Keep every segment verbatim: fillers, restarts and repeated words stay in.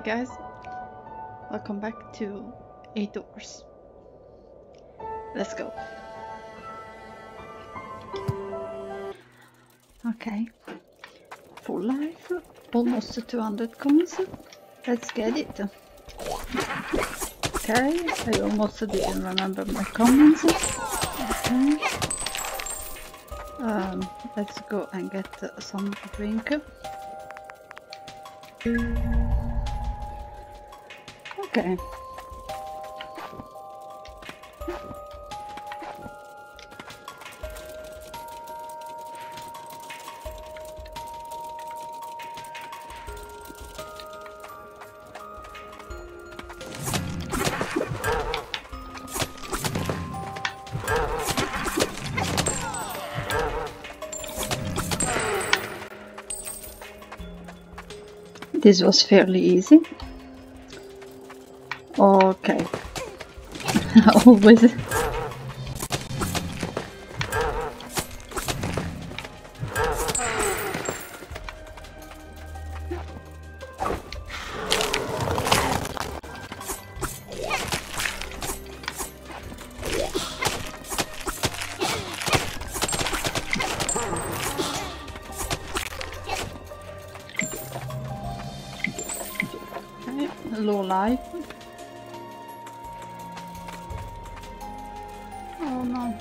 guys, welcome back to Eight Doors. Let's go. Okay, full life, almost to two hundred coins. Let's get it. Okay, I almost didn't remember my comments. Okay. Um, let's go and get some drink. Okay. This was fairly easy. Okay. Always. Low life. Oh no.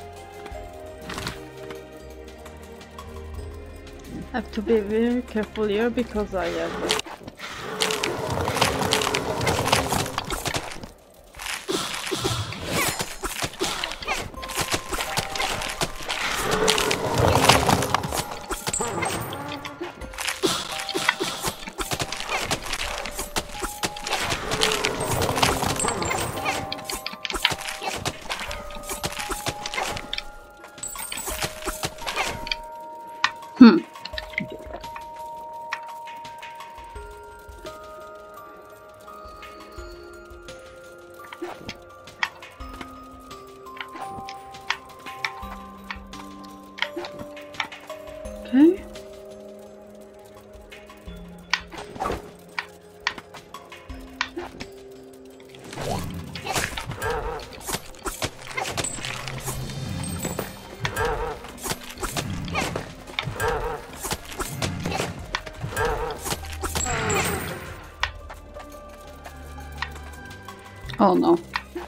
I have to be very careful here because I have Hmm. Okay. Oh no.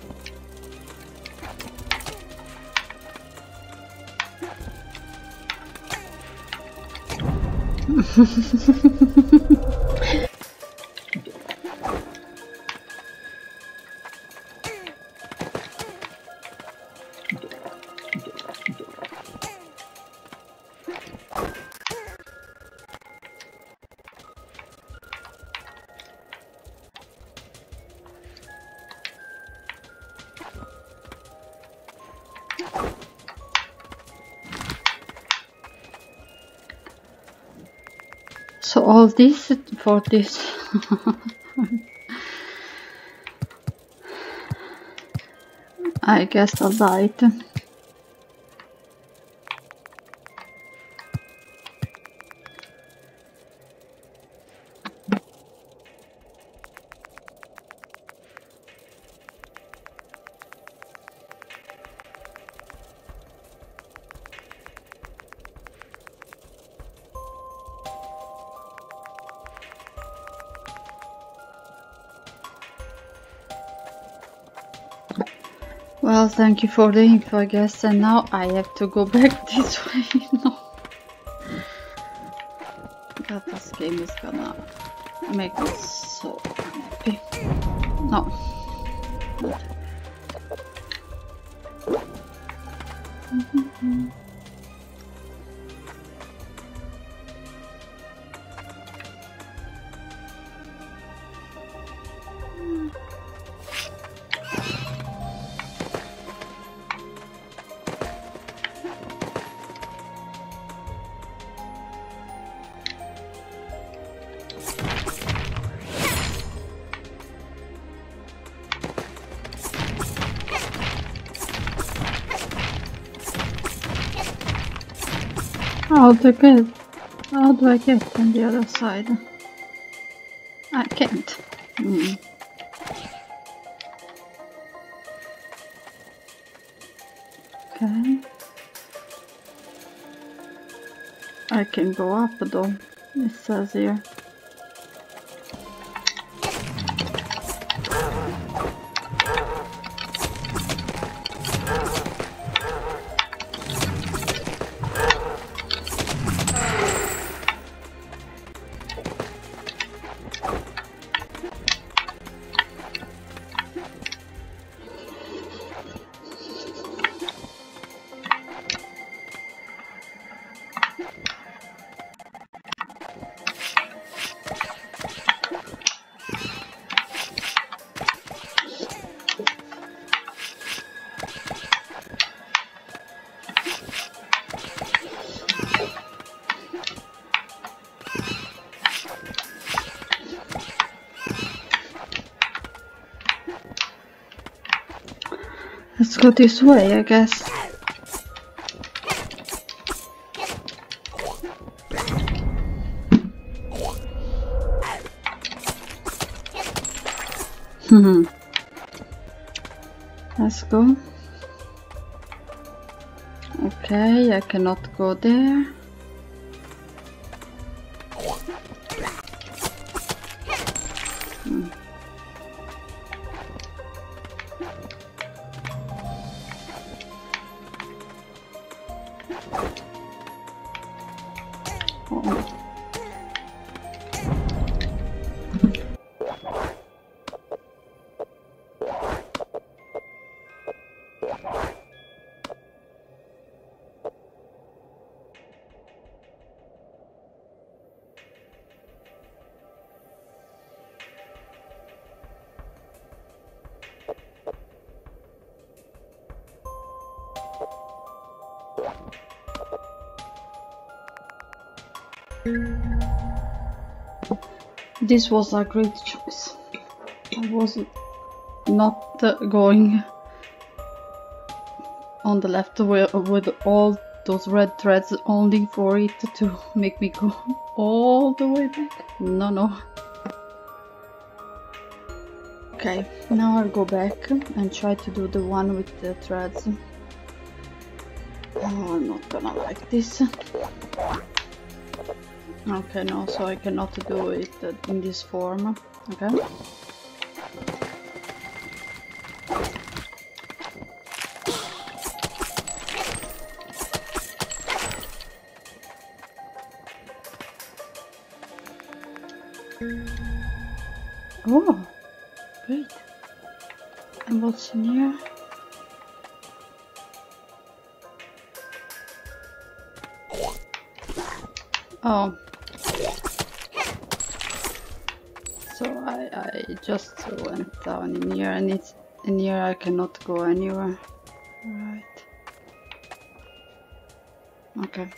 So all this for this. I guess I'll light. Well, thank you for the info, I guess, and now I have to go back this way. No. God, this game is gonna make me so happy. No. Mm-hmm. How do I get? How do I get on the other side? I can't. Mm. Okay. I can go up though, it says here. Let's go this way, I guess. Hmm. Let's go. Okay, I cannot go there. Hmm. Oh. This was a great choice. I was not uh, going on the left with, with all those red threads only for it to make me go all the way back. No, no. Okay, now I'll go back and try to do the one with the threads. Oh, I'm not gonna like this. Okay, no, so I cannot do it in this form. Okay. Oh, great. And what's in here? Oh. So I, I just went down in here, and it's in here I cannot go anywhere. Right. Okay.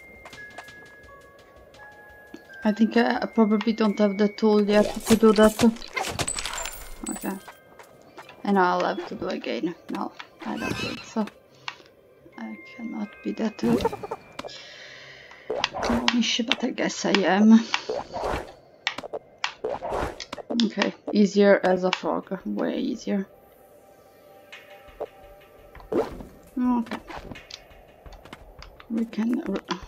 I think I probably don't have the tool yet to do that. Okay. And I'll have to do again. No, I don't think so. I cannot be that clownish, but I guess I am. Okay, easier as a frog. Way easier. Okay. We can...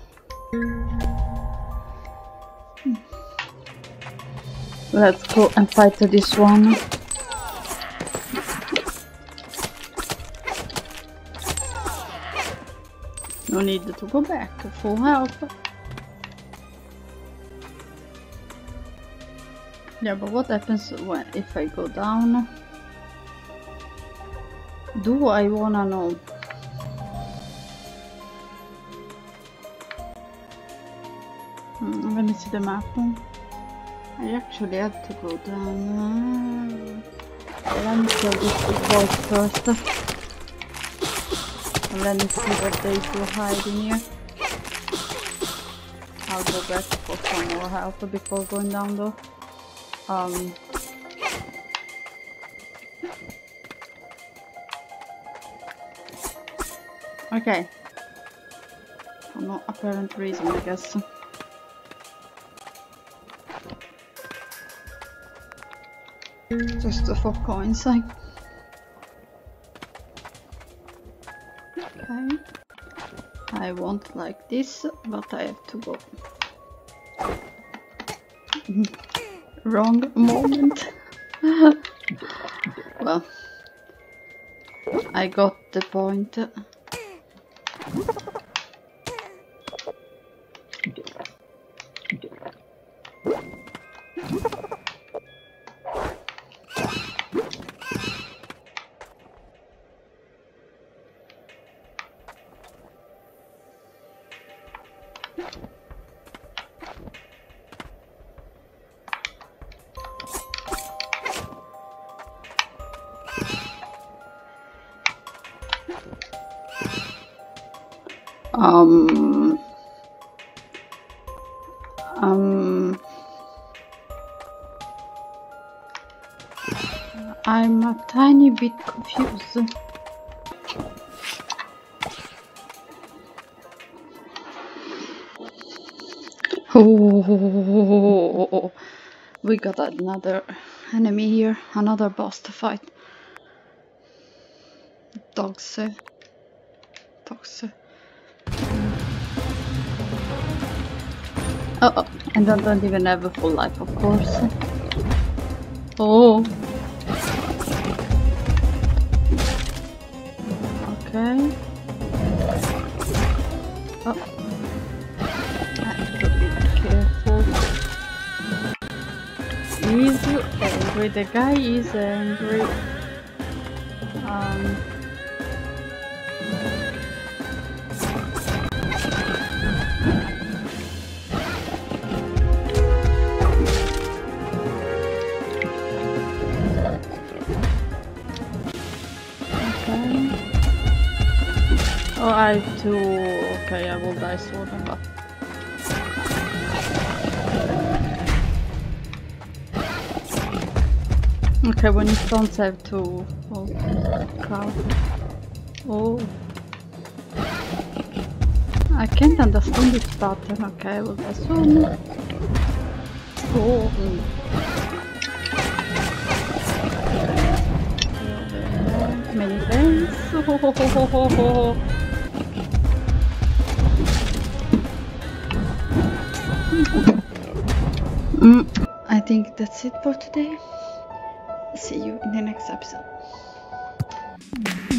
Let's go and fight this one. No need to go back, full health. Yeah, but what happens when if I go down? Do I wanna know? Hmm, let me see the map. I actually have to go down. Uh, let me kill this boss first. And let me see what they do hide in here. I'll go back for some more health before going down though. Um, okay. For no apparent reason, I guess. Just for coins, like. Okay. I want like this, but I have to go. Wrong moment. Well, I got the point. Um, um, I'm a tiny bit confused. Oh, we got another enemy here, another boss to fight. Dogs, uh, dogs. Uh. Oh, oh, and I don't even have a full life, of course. Oh. Okay. Oh. I have to be careful. He's angry. The guy is angry. Um. Oh, I have to... Okay, I will die soon, but... Okay, when it spawns I have to... Oh, cow. Oh. I can't understand this pattern. Okay, I will die soon. Oh. Many thanks. Oh, ho, ho, ho, ho, ho. Mm, I think that's it for today. See you in the next episode.